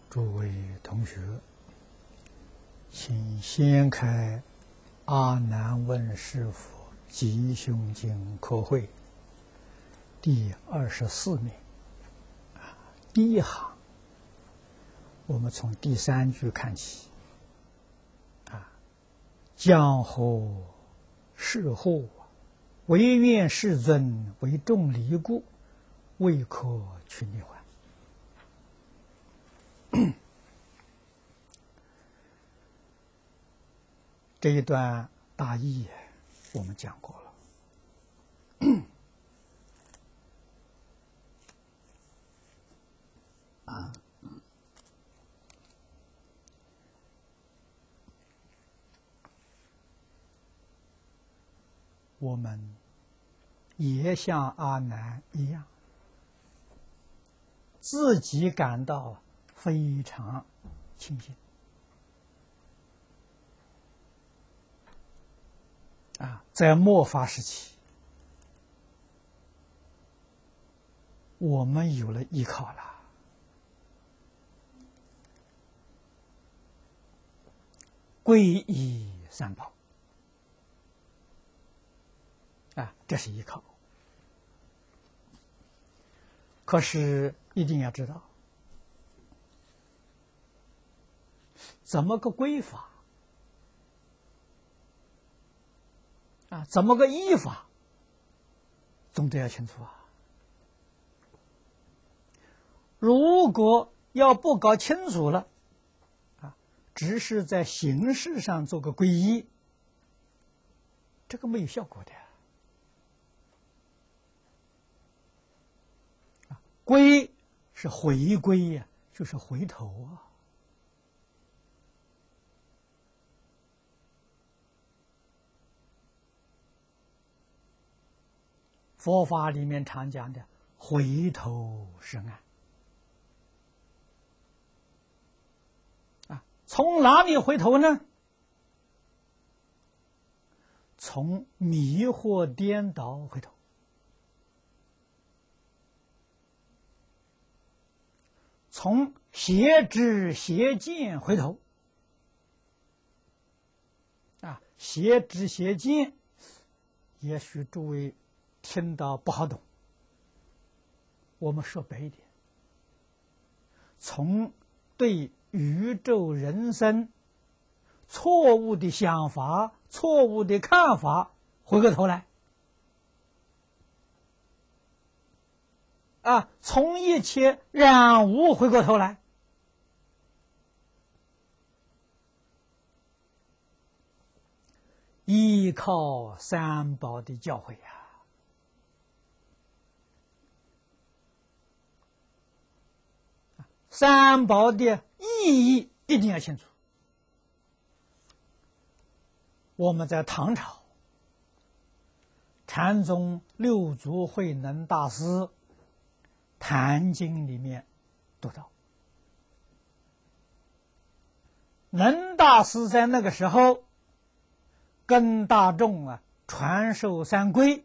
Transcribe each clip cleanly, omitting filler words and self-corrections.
诸位同学，请掀开阿难问师父吉凶经课会第24面，第一行，我们从第3句看起。江河是祸，唯愿世尊为众离故，未可去逆还。这一段大意我们讲过了。我们也像阿难一样，自己感到非常清醒。在末法时期，我们有了依靠了。皈依三宝，这是依靠。可是一定要知道，怎么个归法？怎么个依法？总得要清楚啊！如果要不搞清楚了，只是在形式上做个皈依，这个没有效果的。归是回归呀，就是回头啊。佛法里面常讲的回头是岸。从哪里回头呢？从迷惑颠倒回头。从邪知邪见回头。邪知邪见，也许诸位听到不好懂，我们说白一点，从对宇宙人生错误的想法、错误的看法回过头来，从一切染污回过头来，依靠三宝的教诲三宝的意义一定要清楚。我们在唐朝禅宗六祖慧能大师《坛经》里面读到，能大师在那个时候跟大众传授三皈，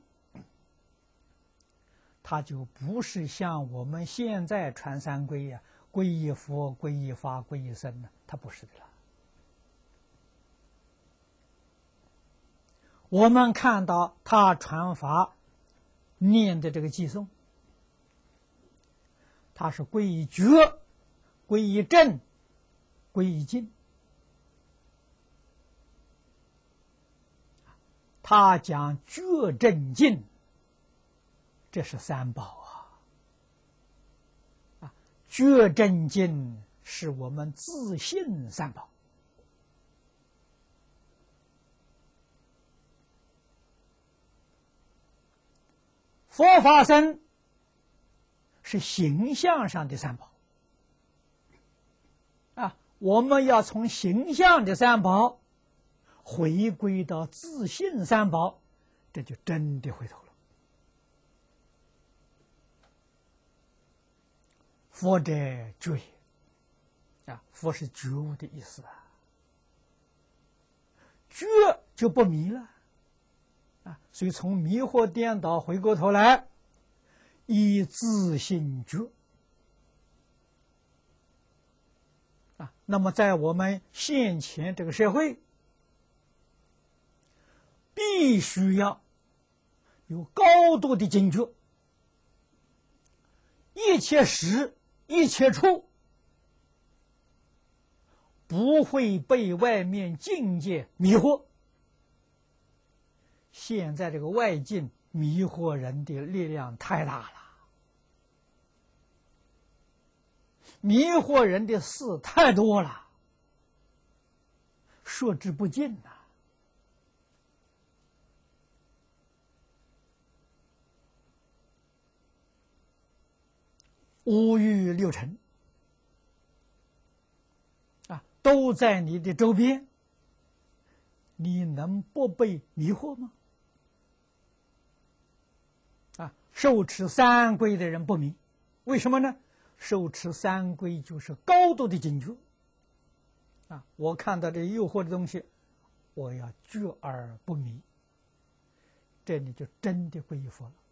他就不是像我们现在传三皈皈依佛、皈依法、皈依僧他不是的了。我们看到他传法念的这个偈颂，他是皈依觉、皈依正、皈依净。他讲觉正净，这是三宝觉正净是我们自信三宝。佛法僧是形象上的三宝我们要从形象的三宝回归到自信三宝，这就真的回头了。佛者觉也，佛是觉悟的意思觉就不迷了所以从迷惑颠倒回过头来，以自信觉那么在我们现前这个社会，必须要有高度的警觉，一切时一切处不会被外面境界迷惑。现在这个外境迷惑人的力量太大了，迷惑人的事太多了，说之不尽呐。五欲六尘都在你的周边，你能不被迷惑吗？受持三规的人不迷，为什么呢？受持三规就是高度的警觉。我看到这诱惑的东西，我要觉而不迷，这你就真的皈依佛了。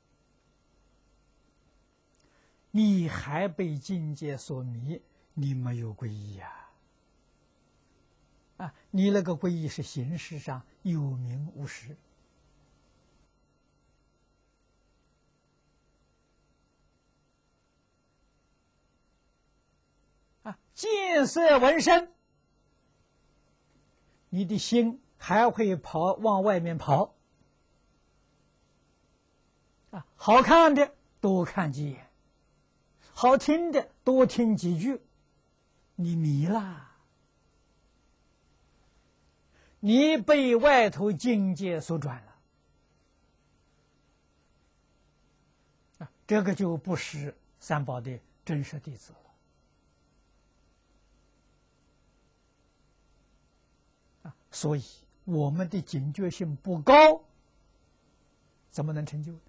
你还被境界所迷，你没有皈依你那个皈依是形式上有名无实。见色闻声，你的心还会往外面跑。好看的多看几眼，好听的多听几句，你迷了，你被外头境界所转了。这个就不是三宝的真实弟子了。所以我们的警觉性不高，怎么能成就呢？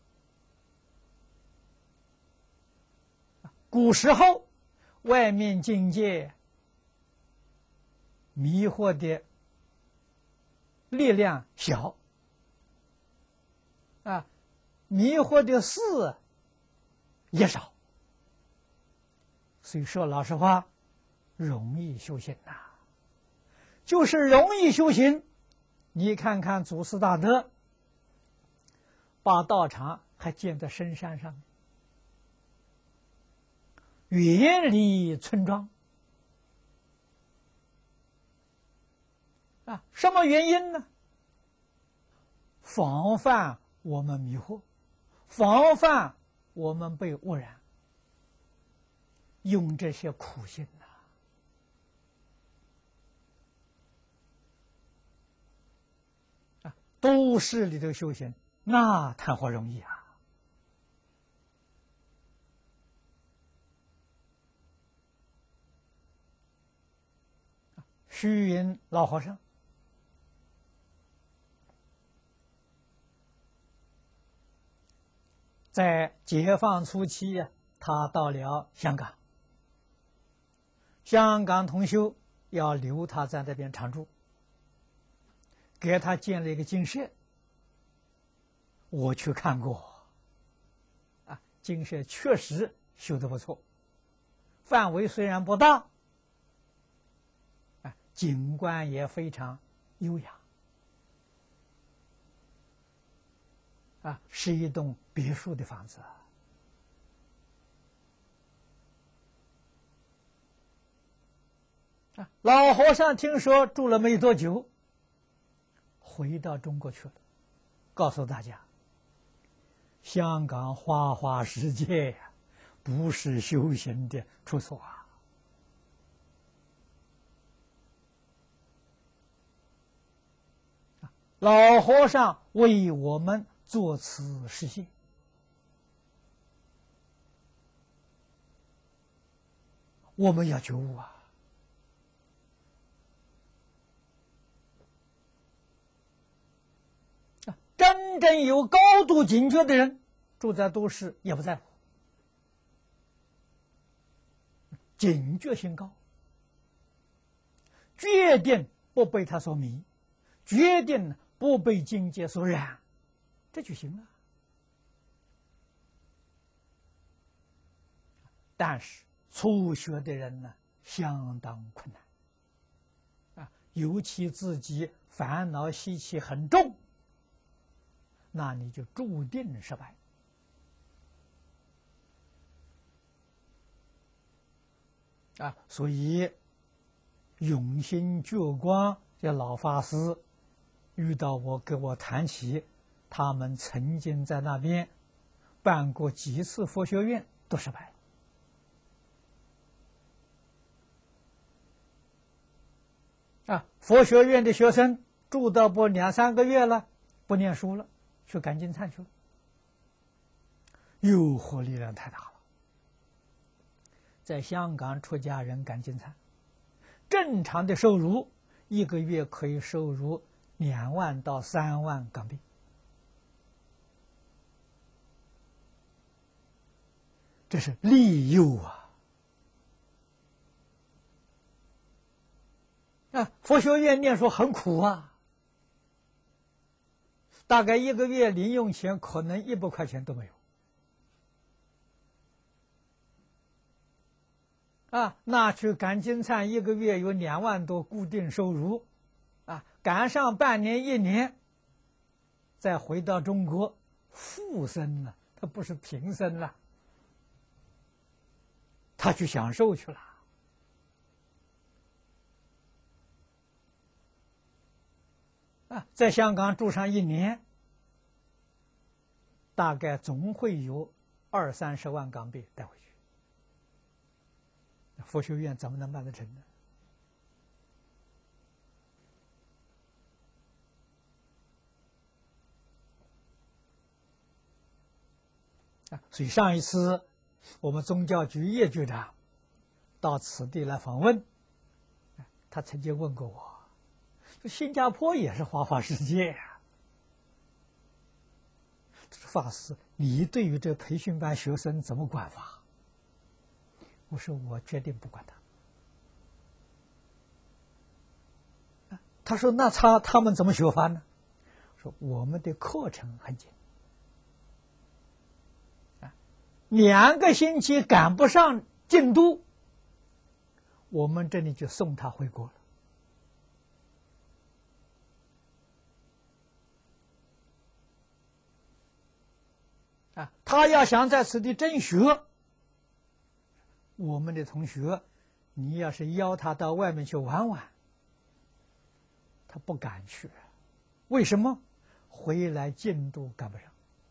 古时候外面境界迷惑的力量小，迷惑的事也少，所以说老实话，容易修行就是容易修行。你看看祖师大德，把道场还建在深山上面，远离村庄什么原因呢？防范我们迷惑，防范我们被污染，用这些苦心都市里头修行，那谈何容易虚云老和尚在解放初期他到了香港，香港同修要留他在那边常住，给他建了一个精舍。我去看过精舍确实修得不错，范围虽然不大，景观也非常优雅是一栋别墅的房子老和尚听说住了没多久，回到中国去了，告诉大家，香港花花世界不是修行的处所老和尚为我们做此示现，我们要觉悟真正有高度警觉的人，住在都市也不在乎，警觉性高，决定不被他所迷，决定不被境界所染，这就行了。但是初学的人呢， 相当困难尤其自己烦恼习气很重，那你就注定失败所以永兴觉光这老法师遇到我，给我谈起他们曾经在那边办过几次佛学院，都失败佛学院的学生住到不2、3个月了，不念书了，去赶经忏去了，诱惑力量太大了。在香港出家人赶经忏，正常的收入1个月可以收入2万到3万港币，这是利诱佛学院念书很苦大概1个月零用钱可能100块钱都没有那去赶经忏1个月有2万多固定收入赶上半年1年，再回到中国富生了，他不是贫生了，他去享受去了在香港住上1年，大概总会有20、30万港币带回去。佛学院怎么能办得成呢？所以上一次我们宗教局叶局长到此地来访问，他曾经问过我，说新加坡也是花花世界法师，你对于这培训班学生怎么管法？我说我决定不管他。他说那他们怎么学法呢？说我们的课程很紧2个星期赶不上进度，我们这里就送他回国了他要想在此地真学，我们的同学，你要是邀他到外面去玩玩，他不敢去为什么？回来进度赶不上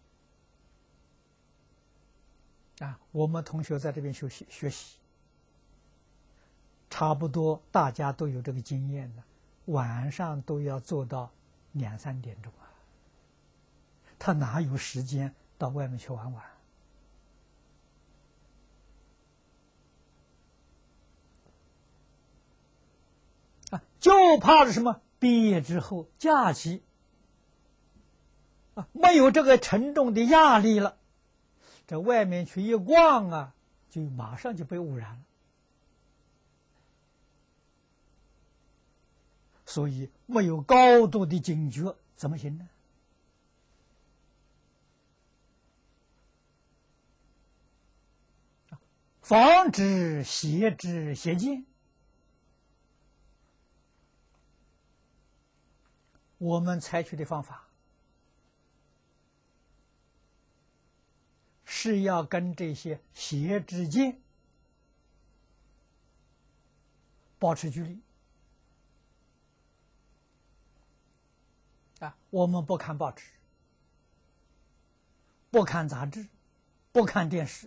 我们同学在这边学习，差不多大家都有这个经验的，晚上都要做到2、3点钟他哪有时间到外面去玩玩就怕是什么？毕业之后假期没有这个沉重的压力了，在外面去一逛就马上就被污染了。所以没有高度的警觉怎么行呢？防止邪知邪见，我们采取的方法是要跟这些邪知见保持距离我们不看报纸，不看杂志，不看电视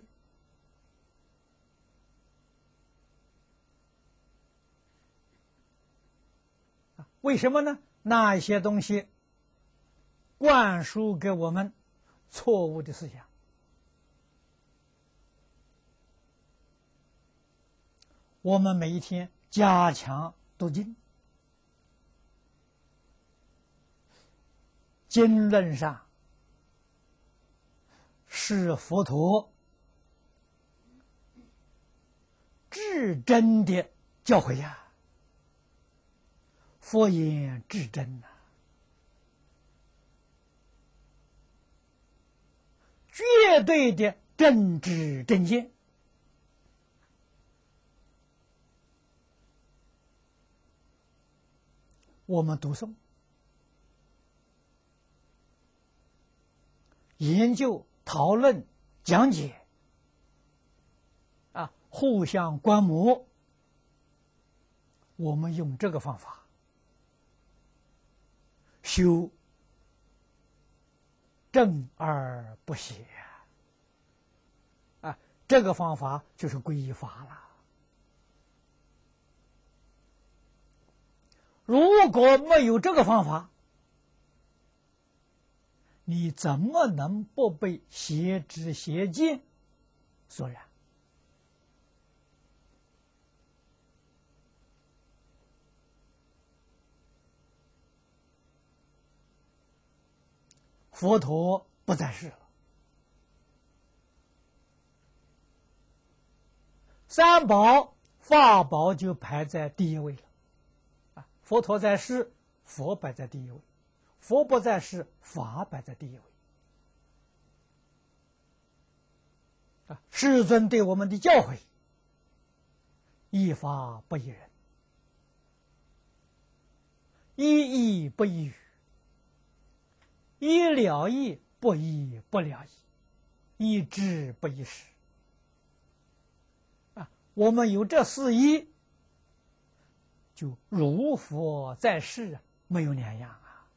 为什么呢？那一些东西灌输给我们错误的思想，我们每一天加强读经，经论上是佛陀至真的教诲佛言至真绝对的正知正见我们读诵、研究、讨论、讲解，互相观摩。我们用这个方法修正而不邪这个方法就是皈依法了。如果没有这个方法，你怎么能不被邪知邪见所染？佛陀不在世了，三宝法宝就排在第一位了。佛陀在世，佛摆在第一位；佛不在世，法摆在第一位。世尊对我们的教诲，依法不依人，依义不依语，依了义不依不了义，依智不依识。我们有这四依，就如佛在世没有两样啊！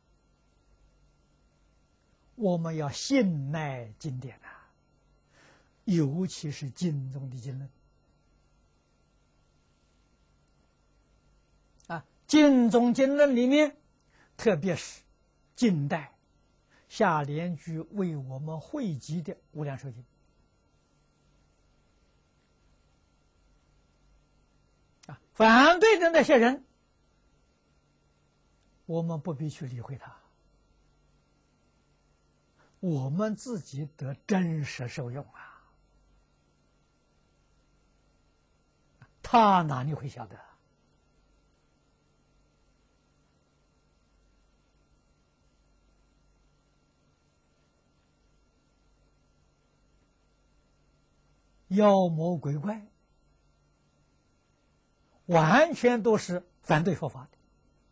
我们要信赖经典尤其是经中的经论经中经论里面，特别是近代下联居为我们汇集的《无量寿经》反对的那些人，我们不必去理会他，我们自己得真实受用他哪里会晓得？妖魔鬼怪完全都是反对佛法的。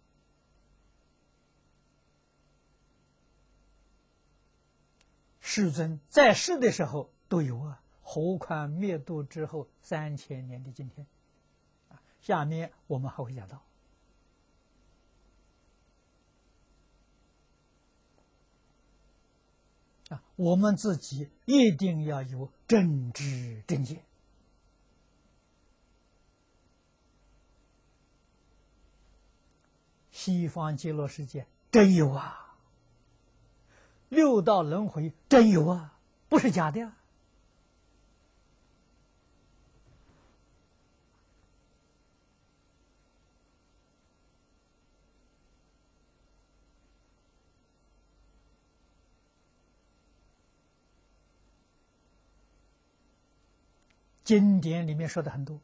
世尊在世的时候都有何况灭度之后3000年的今天下面我们还会讲到我们自己一定要有正知正见。西方极乐世界真有六道轮回真有不是假的经典里面说的很多，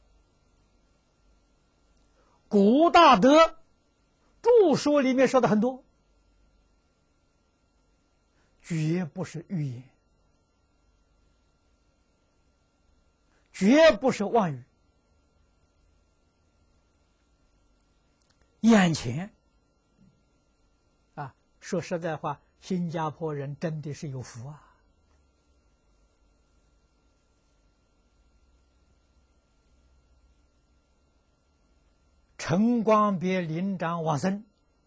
古大德著书里面说的很多，绝不是预言，绝不是妄语。眼前说实在话，新加坡人真的是有福陈光别林长往生，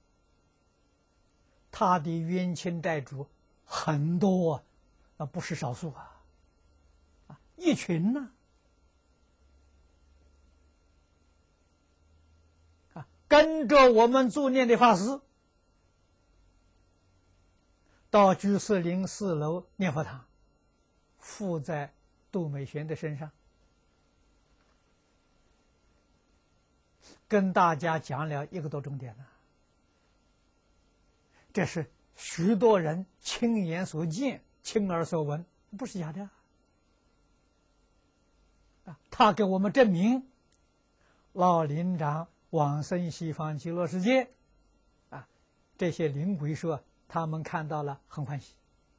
他的冤亲债主很多不是少数一群跟着我们助念的法师到居士林4楼念佛堂，附在杜美璇的身上，跟大家讲了1个多钟点这是许多人亲眼所见、亲耳所闻，不是假的他给我们证明老林长往生西方极乐世界这些灵鬼说他们看到了很欢喜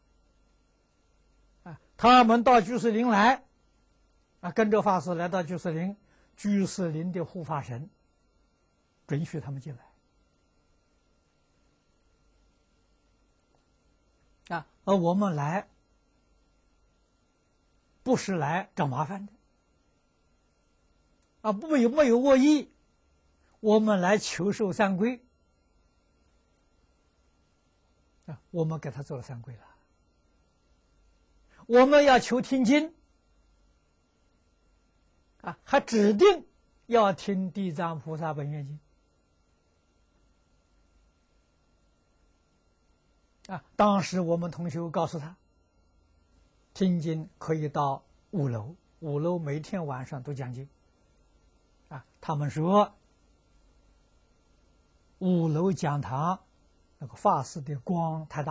他们到居士林来跟着法师来到居士林，居士林的护法神准许他们进来而我们来不是来找麻烦的没有恶意，我们来求受三归我们给他做了三归了。我们要求听经还指定要听地藏菩萨本愿经当时我们同学告诉他，听经可以到5楼，5楼每天晚上都讲经他们说5楼讲堂那个法师的光太大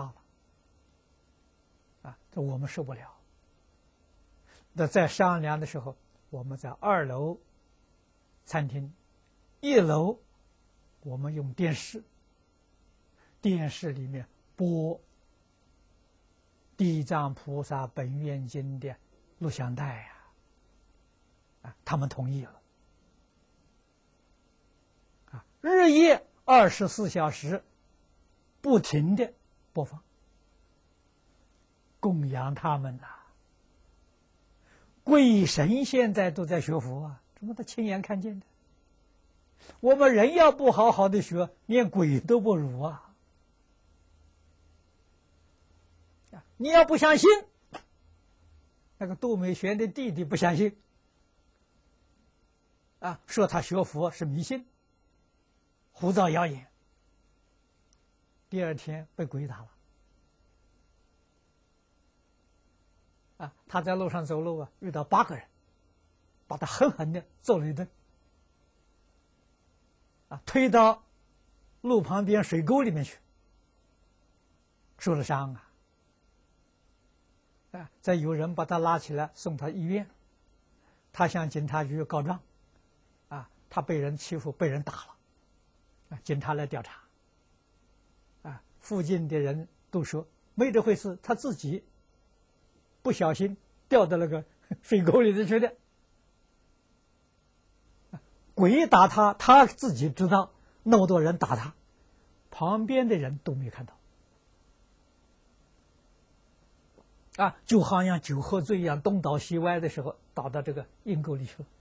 了这我们受不了。那在商量的时候，我们在2楼餐厅，1楼我们用电视，电视里面播地藏菩萨本愿经的录像带他们同意了日夜24小时不停的播放，供养他们鬼神现在都在学佛这么他亲眼看见的。我们人要不好好的学，连鬼都不如你要不相信，那个杜美玄的弟弟不相信说他学佛是迷信，胡造谣言。第2天被鬼打了他在路上走路遇到8个人，把他狠狠的揍了一顿推到路旁边水沟里面去，受了伤再有人把他拉起来送他医院，他向警察局告状他被人欺负，被人打了警察来调查附近的人都说没这回事，他自己不小心掉到那个水沟里头去的鬼打他，他自己知道那么多人打他，旁边的人都没看到就好像酒喝醉一样，东倒西歪的时候倒到这个阴沟里去了。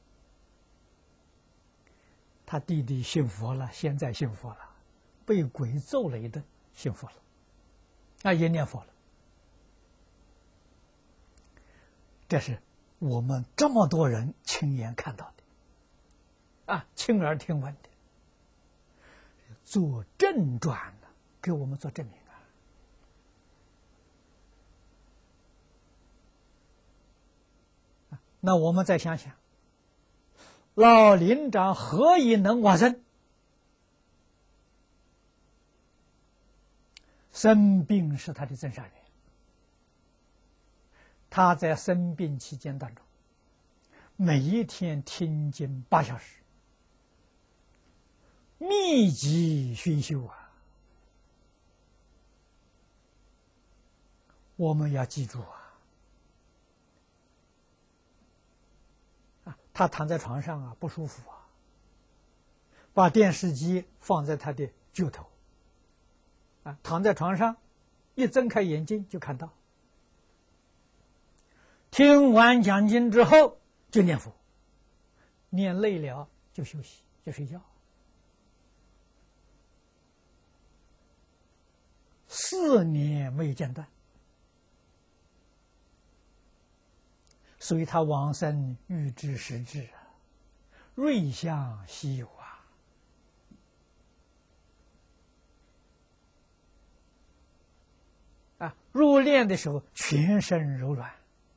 他弟弟信佛了，现在信佛了，被鬼揍了一顿，信佛了也念佛了。这是我们这么多人亲眼看到的亲耳听闻的，做正传给我们做证明那我们再想想，老灵长何以能往生？生病是他的增上缘，他在生病期间当中，每一天听经8小时，密集熏修我们要记住他躺在床上不舒服把电视机放在他的脚头躺在床上，一睁开眼睛就看到。听完讲经之后就念佛，念累了就休息，就睡觉。4年没有间断，所以他往生预知时至瑞相稀有入殓的时候全身柔软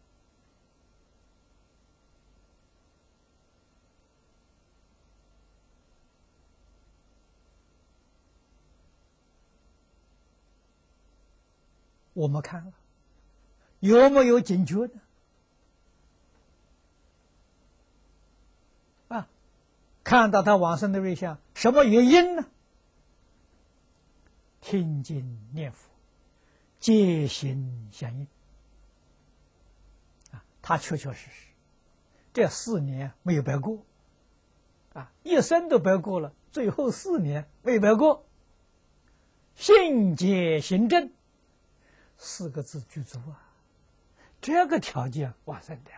我们看了有没有警觉呢？看到他往生的瑞相，什么原因呢？听经念佛，戒行相应他确确实实这4年没有白过一生都白过了，最后4年没有白过。信解行正， 4个字具足啊，这个条件完善的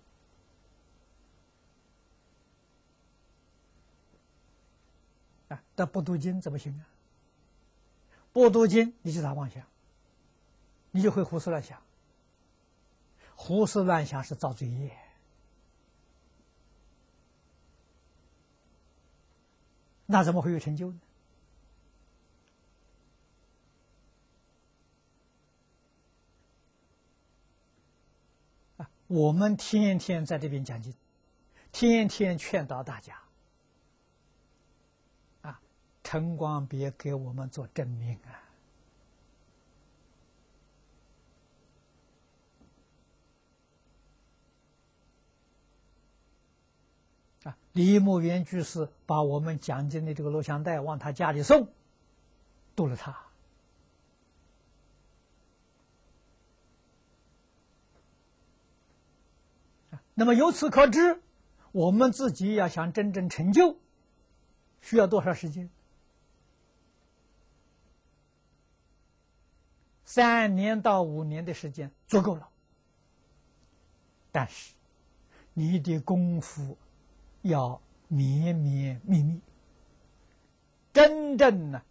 啊！但不读经怎么行啊？不读经你就打妄想，你就会胡思乱想，胡思乱想是造罪业。那怎么会有成就呢？啊，我们天天在这边讲经，天天劝导大家，啊，陈光别给我们做证明啊！李牧原居士把我们讲经的这个录像带往他家里送，度了他。那么由此可知，我们自己要想真正成就，需要多少时间？3年到5年的时间足够了。但是你的功夫要绵绵密密，真正呢，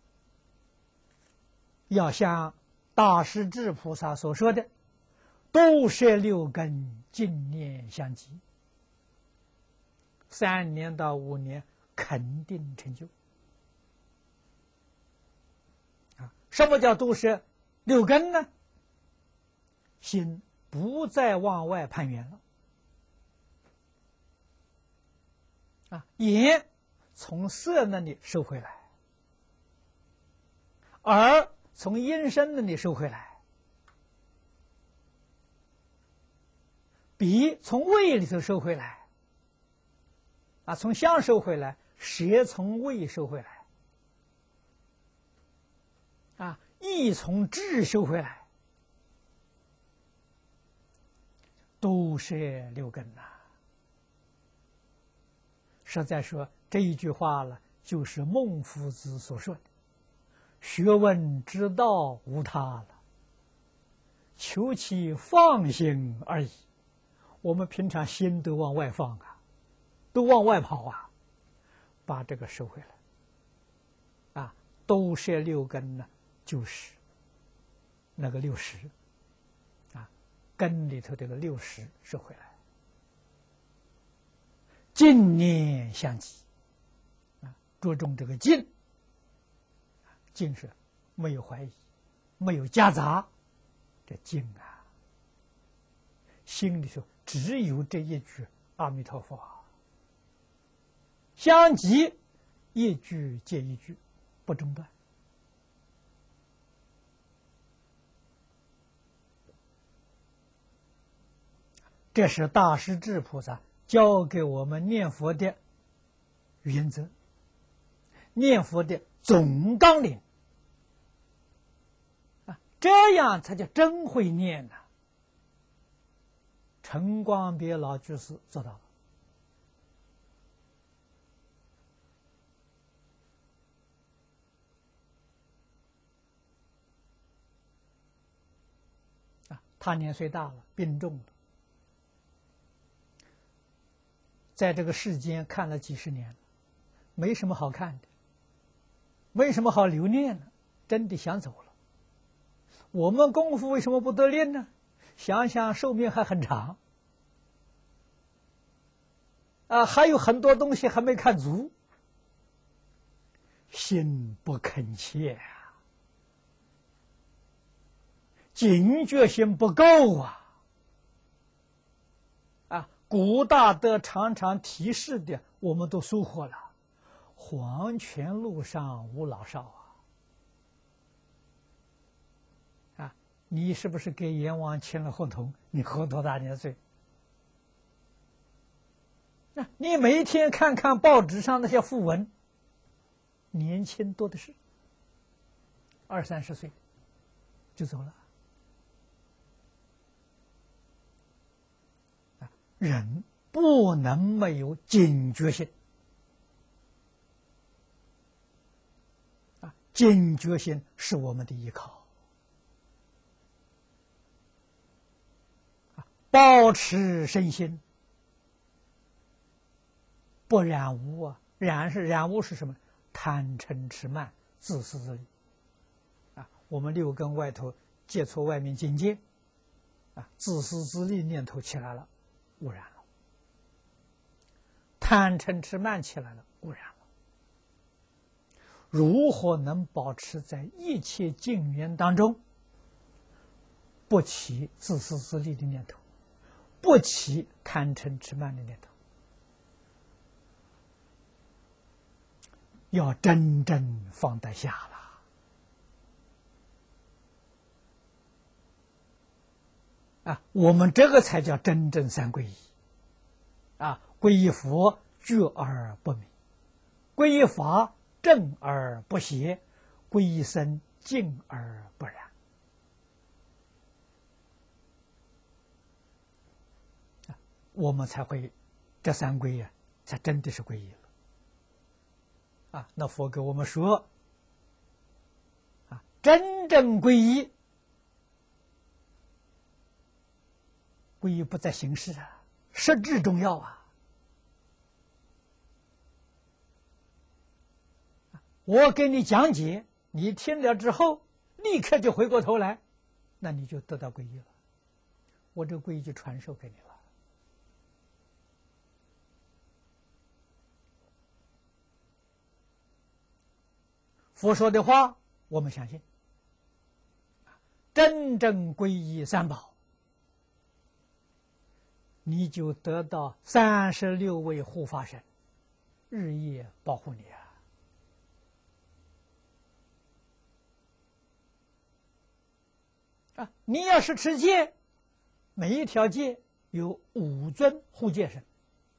要像大势至菩萨所说的“度摄6根，净念相继”，3年到5年肯定成就。啊，什么叫度摄6根呢？心不再往外攀缘了。啊，眼从色那里收回来，耳从音声那里收回来，鼻从胃里头收回来，啊，从香收回来，舌从胃收回来，啊，意从智收回来，都摄6根呐。实在说这一句话了，就是孟夫子所说的“学问之道无他了，求其放心而已”。我们平常心都往外放啊，都往外跑啊，把这个收回来。啊，都摄6根呢，就是那个60，啊，根里头这个60收回来。净念相继，啊，着重这个净，净是没有怀疑，没有夹杂，这净啊，心里头只有这一句阿弥陀佛，相继，一句接一句，不中断。这是大势至菩萨教给我们念佛的原则，念佛的总纲领啊，这样才叫真会念呐。陈光别老居士做到了。啊，他年岁大了，病重了，在这个世间看了几十年了，没什么好看的，没什么好留念的，真的想走了。我们功夫为什么不得练呢？想想寿命还很长，啊，还有很多东西还没看足，心不肯切啊，警觉性不够啊。古大德常常提示的，我们都疏忽了。黄泉路上无老少啊！啊，你是不是给阎王签了合同？你活多大年岁？那你每天看看报纸上那些讣文，年轻多的是，20、30岁就走了。人不能没有警觉性啊！警觉性是我们的依靠保持身心，不染污啊！染污是什么？贪嗔痴慢、自私自利啊！我们六根外头接触外面境界啊，自私自利念头起来了，污染了；贪嗔痴慢起来了，污染了。如何能保持在一切境缘当中不起自私自利的念头，不起贪嗔痴慢的念头？要真正放得下了啊！我们这个才叫真正三皈依啊！皈依佛觉而不迷，皈依法正而不邪，皈依僧净而不染啊！我们才会这三皈啊，才真的是皈依了。啊，那佛给我们说，啊，真正皈依，皈依不在形式啊，实质重要啊。我给你讲解，你听了之后，立刻就回过头来，那你就得到皈依了。我这皈依就传授给你了。佛说的话，我们相信。真正皈依三宝，你就得到36位护法神，日夜保护你啊！你要是持戒，每一条戒有5尊护戒神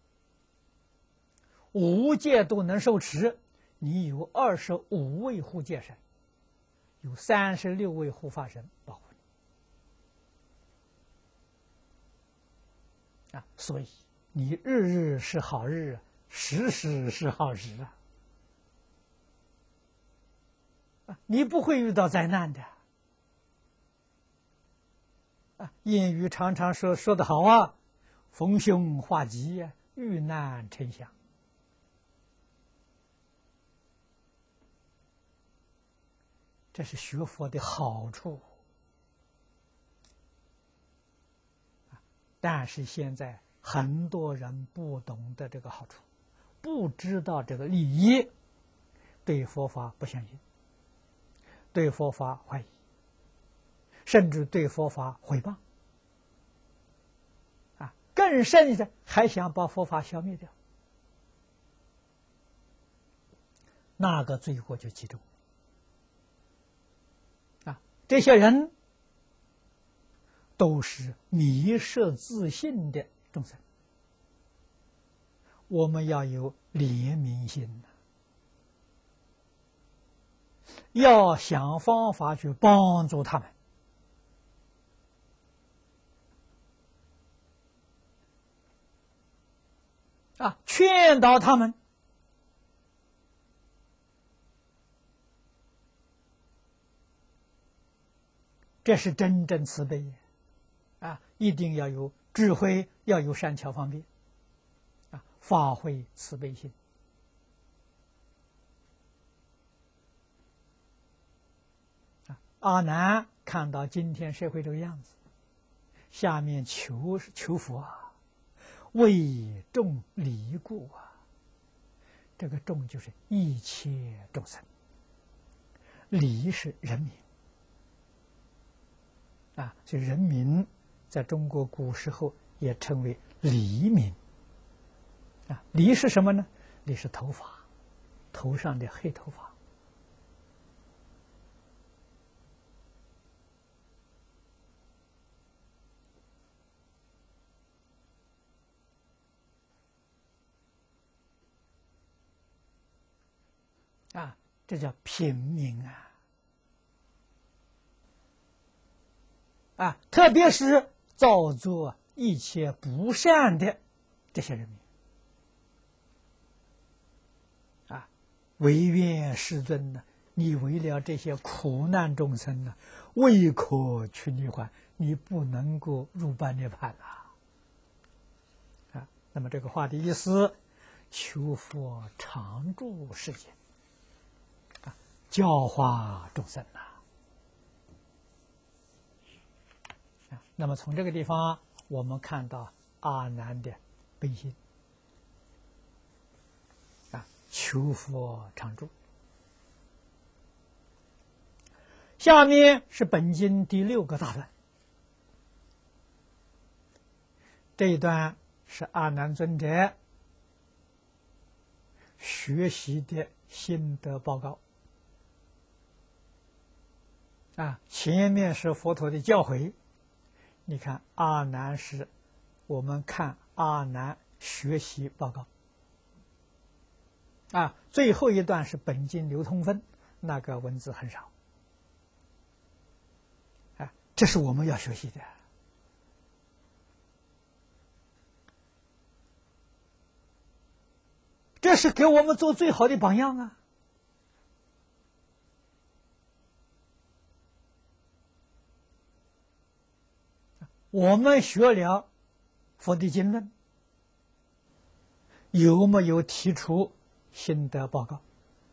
，5戒都能受持。你有25位护戒神，有36位护法神保护你啊！所以你日日是好日，时时是好日啊！你不会遇到灾难的啊！谚语常常说得好啊，逢凶化吉，遇难成祥。这是学佛的好处，但是现在很多人不懂得这个好处，不知道这个利益，对佛法不相信，对佛法怀疑，甚至对佛法毁谤，啊，更甚的还想把佛法消灭掉，那个罪过就极重。这些人都是迷失自信的众生，我们要有怜悯心，要想方法去帮助他们啊，劝导他们。这是真正慈悲啊！一定要有智慧，要有善巧方便啊，发挥慈悲心啊！阿难看到今天社会这个样子，下面求佛啊，为众离故啊！这个众就是一切众生，离是人民。啊，所以人民在中国古时候也称为黎民。啊，黎是什么呢？黎是头发，头上的黑头发。啊，这叫平民啊。啊，特别是造作一切不善的这些人民，啊，唯愿世尊呢，你为了这些苦难众生呢，未可去涅槃，你不能够入般涅槃啊！ 那么这个话的意思，求佛常住世间，教化众生呐。那么从这个地方，我们看到阿难的悲心求佛常住。下面是本经第6个大段，这一段是阿难尊者学习的心得报告。前面是佛陀的教诲，你看阿难是，我们看阿难学习报告。最后一段是本经流通分，那个文字很少。这是我们要学习的。这是给我们做最好的榜样啊！我们学了佛的经论，有没有提出心得报告？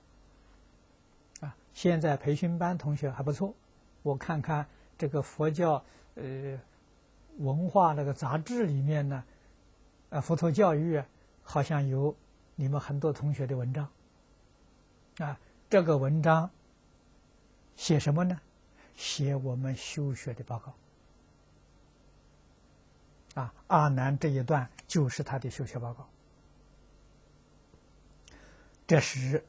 现在培训班同学还不错，我看看这个佛教文化那个杂志里面呢，佛陀教育好像有你们很多同学的文章。这个文章写什么呢？写我们修学的报告。阿难这一段就是他的修学报告。这是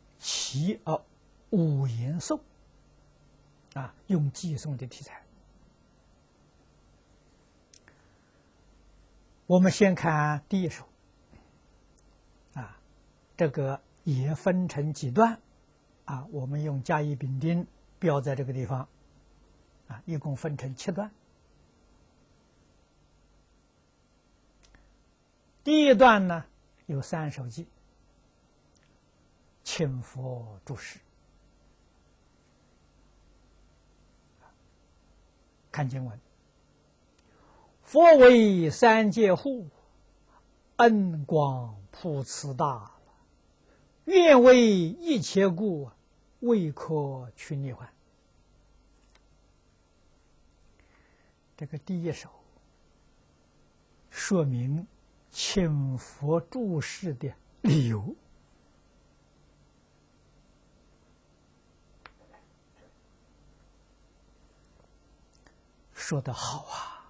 五言颂用寄颂的题材。我们先看第一首，这个也分成几段，我们用甲乙丙丁标在这个地方，一共分成7段。第一段呢有3首偈，请佛住世。看经文：佛为三界护，恩广普慈大，愿为一切故，未可去涅槃。这个第一首说明请佛住世的理由。说得好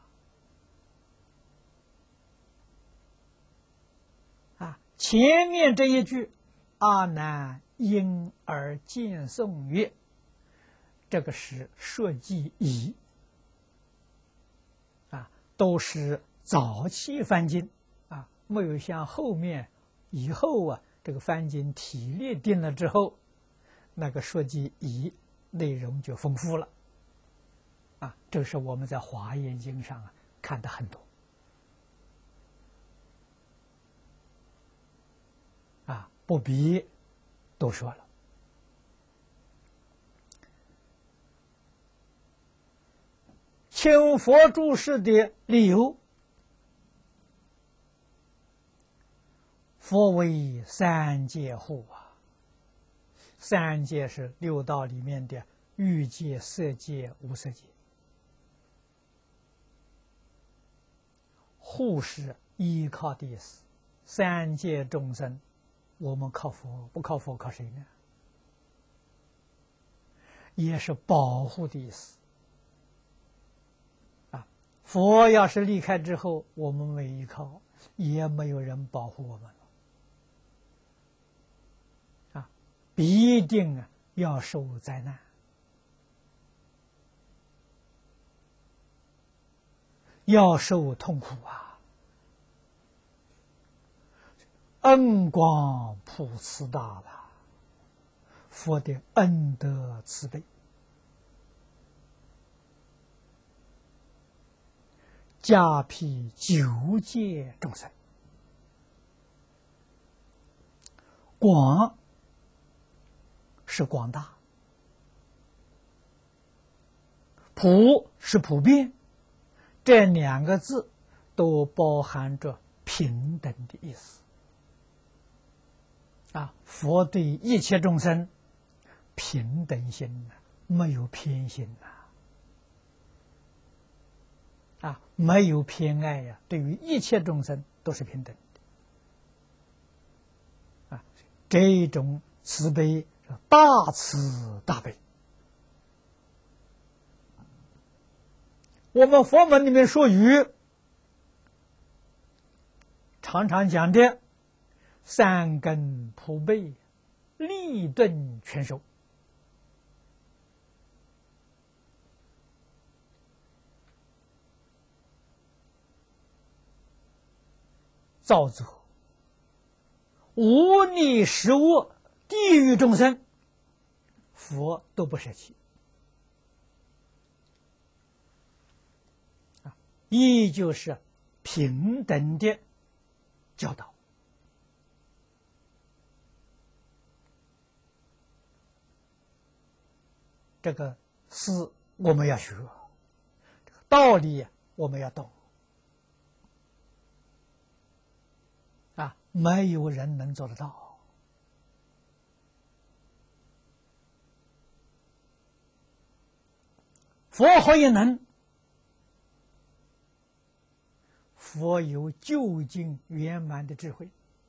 前面这一句阿难因而见颂曰，这个是说偈仪，都是早期翻经没有像后面以后这个翻经体例定了之后，那个说偈仪内容就丰富了。这是我们在华严经上看的很多。不必多说了。请佛住世的理由，佛为三界护三界是6道里面的欲界、色界、无色界。护是依靠的意思，三界众生，我们靠佛，不靠佛靠谁呢？也是保护的意思。佛要是离开之后，我们没依靠，也没有人保护我们了。必定要受灾难，要受痛苦恩广普慈大了，佛的恩德慈悲，加庇9界众生。广是广大，普是普遍，这2个字都包含着平等的意思。佛对一切众生平等心没有偏心没有偏爱呀，对于一切众生都是平等的这种慈悲大慈大悲。我们佛门里面说语常常讲的三根普被，利钝全收。造作无逆食物地狱众生，佛都不舍弃依旧是平等的教导。这个事我们要学，这个道理我们要懂没有人能做得到。佛何以能？佛有究竟圆满的智慧，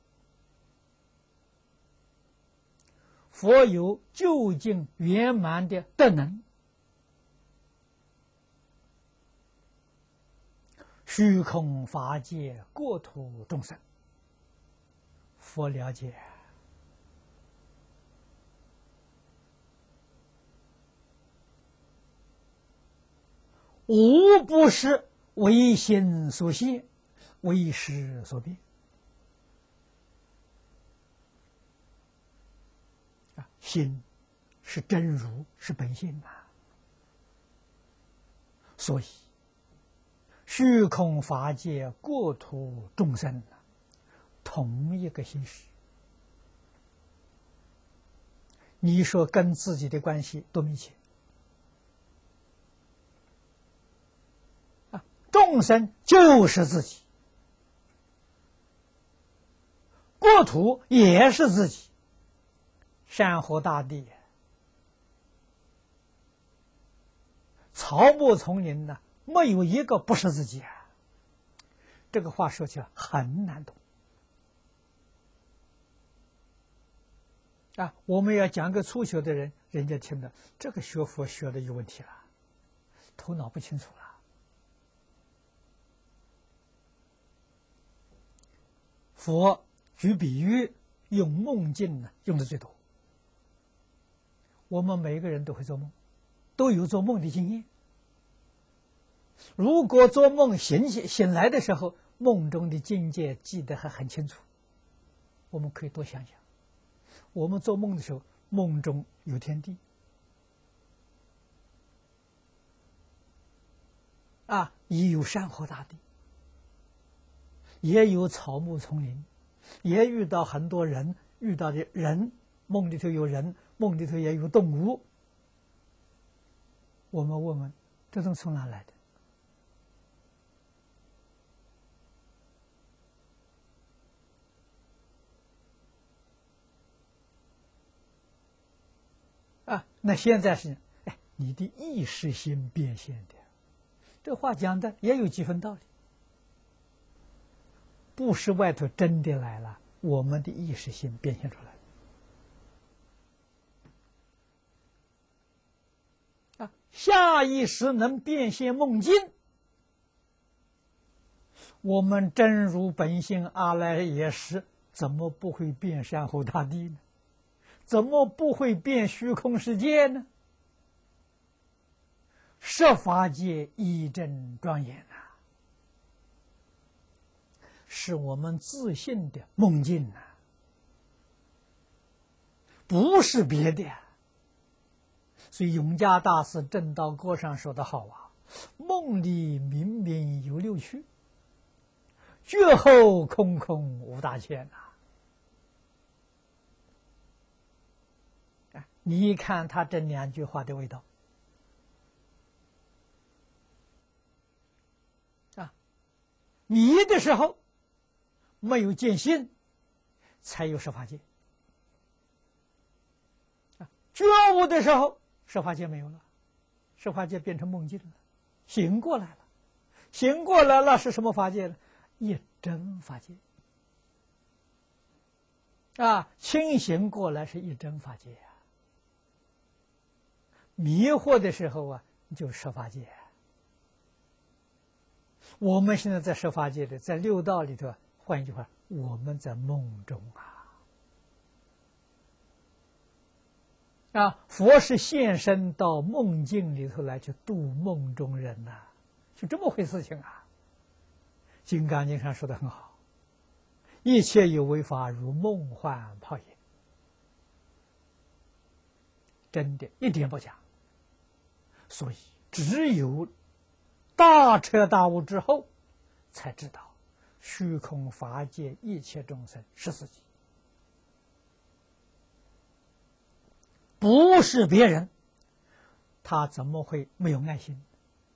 佛有究竟圆满的德能，虚空法界国土众生，佛了解。无不是为心所现，为识所变心是真如，是本性所以虚空法界国土众生同一个心识，你说跟自己的关系多密切众生就是自己，国土也是自己，山河大地，草木丛林没有一个不是自己这个话说起来很难懂我们要讲个粗学的人，人家听了这个学佛学的有问题了，头脑不清楚了。佛举比喻，用梦境用的最多。我们每个人都会做梦，都有做梦的经验。如果做梦醒来的时候，梦中的境界记得还很清楚，我们可以多想想。我们做梦的时候，梦中有天地也有山河大地，也有草木丛林，也遇到很多人，遇到的人，梦里头有人，梦里头也有动物。我们问问，这都从哪来的？那现在是你的意识心变现的，这话讲的也有几分道理。不是外头真的来了，我们的意识心变现出来下意识能变现梦境，我们真如本性阿赖耶识怎么不会变山河大地呢？怎么不会变虚空世界呢？十法界一真庄严是我们自信的梦境不是别的所以永嘉大师正道歌上说得好梦里明明有六趣，觉后空空无大千你看他这两句话的味道迷的时候没有见性，才有十法界。觉悟的时候，十法界没有了，十法界变成梦境了，醒过来了，醒过来了是什么法界呢？一真法界。清醒过来是一真法界啊。迷惑的时候就十法界。我们现在在十法界里，在六道里头，换一句话，我们在梦中佛是现身到梦境里头来去度梦中人就这么回事情《金刚经》上说的很好，一切有为法，如梦幻泡影，真的一点不假。所以只有大彻大悟之后，才知道虚空法界一切众生14级，不是别人，他怎么会没有爱心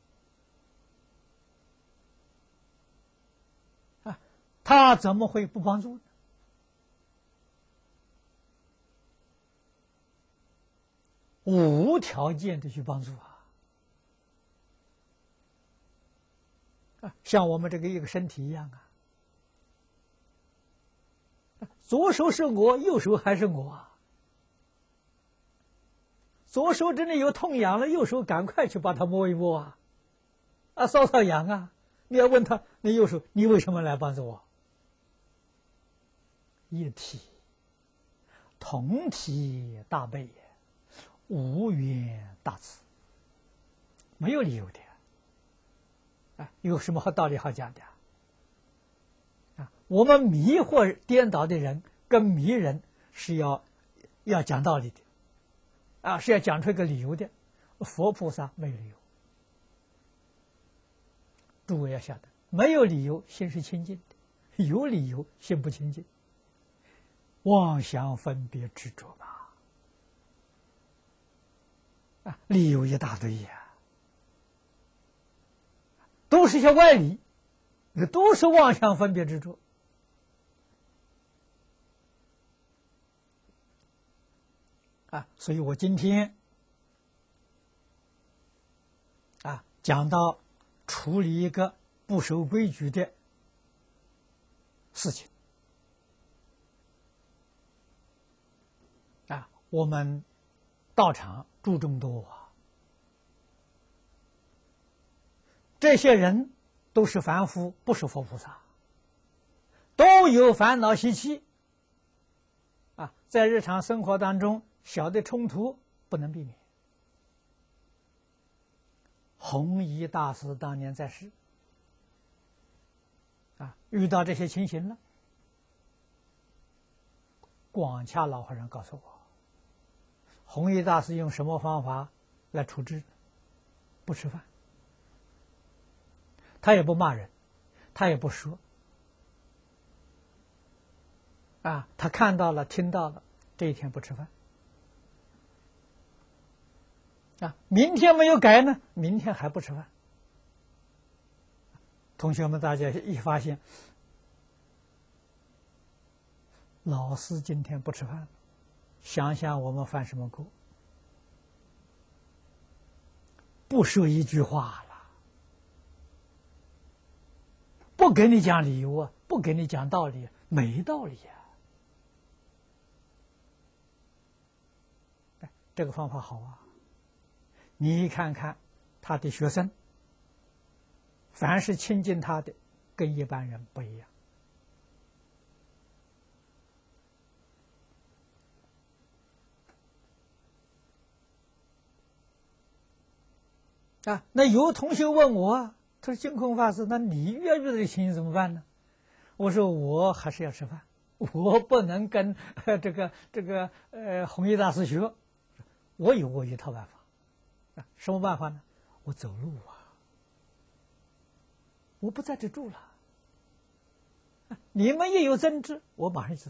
他怎么会不帮助呢？无条件的去帮助像我们这个一个身体一样左手是我，右手还是我左手真的有痛痒了，右手赶快去把它摸一摸搔搔痒你要问他，你右手你为什么来帮助我？一体同体大悲也，无缘大慈，没有理由的有什么道理好讲的我们迷惑颠倒的人跟迷人是要讲道理的是要讲出一个理由的。佛菩萨没有理由，诸位要晓得，没有理由心是清净的，有理由心不清净，妄想分别执着理由一大堆都是些外理，都是妄想分别执着所以我今天讲到处理一个不守规矩的事情我们道场注重多这些人都是凡夫，不是佛菩萨，都有烦恼习气在日常生活当中小的冲突不能避免。弘一大师当年在世遇到这些情形了，广洽老和尚告诉我，弘一大师用什么方法来处置？不吃饭，他也不骂人，他也不说他看到了听到了，这一天不吃饭明天没有改呢，明天还不吃饭。同学们大家一发现，老师今天不吃饭，想想我们犯什么过？不说一句话了，不给你讲理由不给你讲道理，没道理这个方法好你看看他的学生，凡是亲近他的，跟一般人不一样那有同学问我，他说净空法师，那你遇到的情形怎么办呢？我说我还是要吃饭，我不能跟这个弘一大师学，我有一套办法什么办法呢？我走路我不在这住了你们一有争执，我马上就走。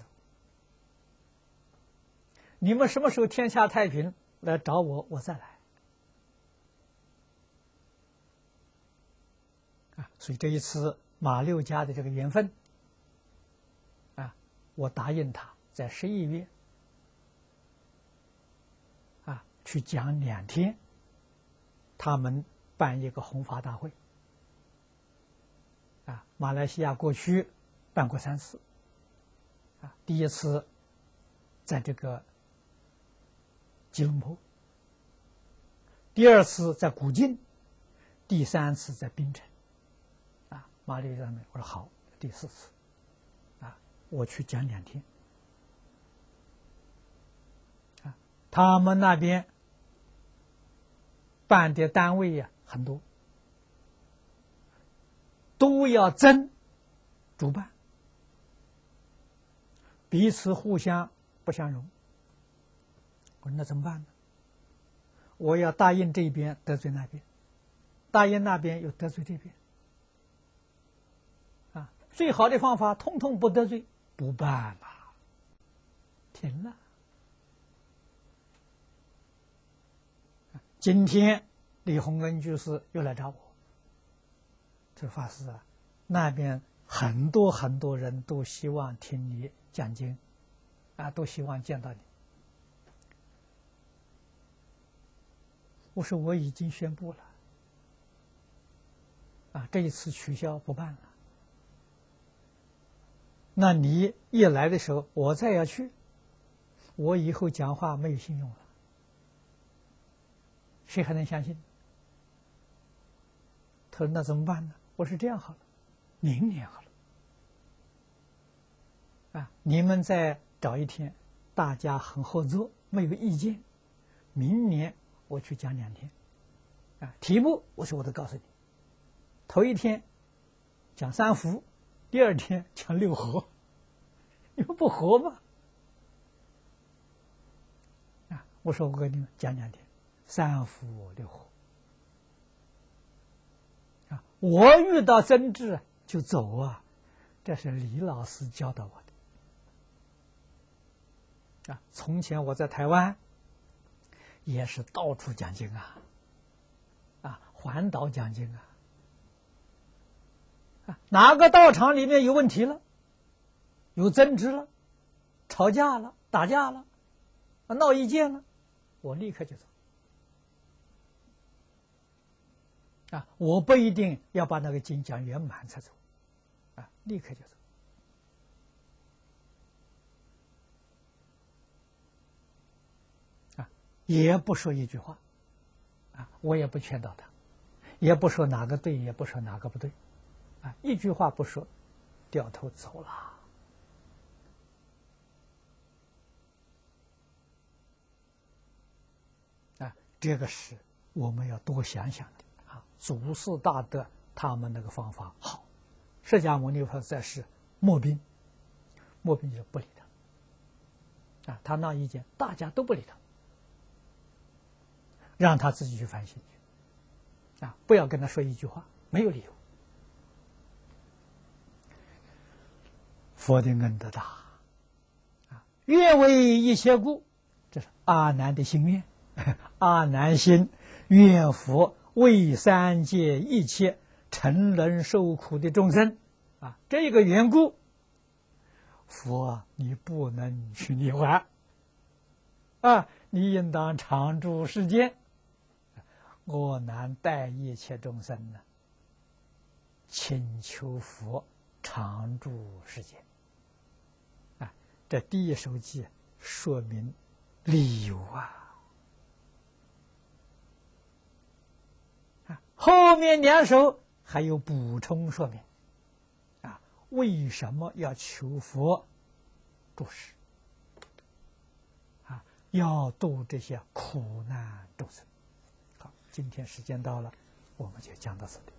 你们什么时候天下太平来找我，我再来所以这一次马六甲的这个缘分我答应他在11月去讲2天，他们办一个弘法大会。马来西亚过去办过3次，第一次在这个吉隆坡，第2次在古晋，第3次在槟城。马里上面我说好，第4次，我去讲2天。他们那边办的单位很多，都要争主办，彼此互相不相容。我说那怎么办呢？我要答应这边得罪那边，答应那边又得罪这边。最好的方法，通通不得罪，不办了，停了。今天李洪恩居士又来找我，这法师那边很多很多人都希望听你讲经，都希望见到你。我说我已经宣布了，这一次取消不办了。那你一来的时候，我再要去，我以后讲话没有信用了，谁还能相信？他说那怎么办呢？我说这样好了，明年好了，你们再找一天，大家很合作，没有意见，明年我去讲2天，题目我说我都告诉你，头一天讲3福，第2天讲6合，你们不合吗？我说我给你们讲2天，3福6合。我遇到争执就走这是李老师教导我的。从前我在台湾也是到处讲经环岛讲经哪个道场里面有问题了，有争执了，吵架了，打架了，闹意见了，我立刻就走。我不一定要把那个经讲圆满才走，立刻就走。也不说一句话，我也不劝导他，也不说哪个对，也不说哪个不对，一句话不说，掉头走了。这个是我们要多想想的。祖师大德他们那个方法好，释迦牟尼佛在世莫兵就不理他，他那意见大家都不理他，让他自己去反省去，不要跟他说一句话，没有理由。佛的恩德大，愿为一切故，这是阿难的心愿。阿难心愿佛为3界一切沉沦受苦的众生，这个缘故，佛你不能去涅槃，你应当常住世间。我难待一切众生呢，请求佛常住世间。这第一首偈说明理由后面2首还有补充说明，为什么要求佛住世，要度这些苦难众生。好，今天时间到了，我们就讲到这里。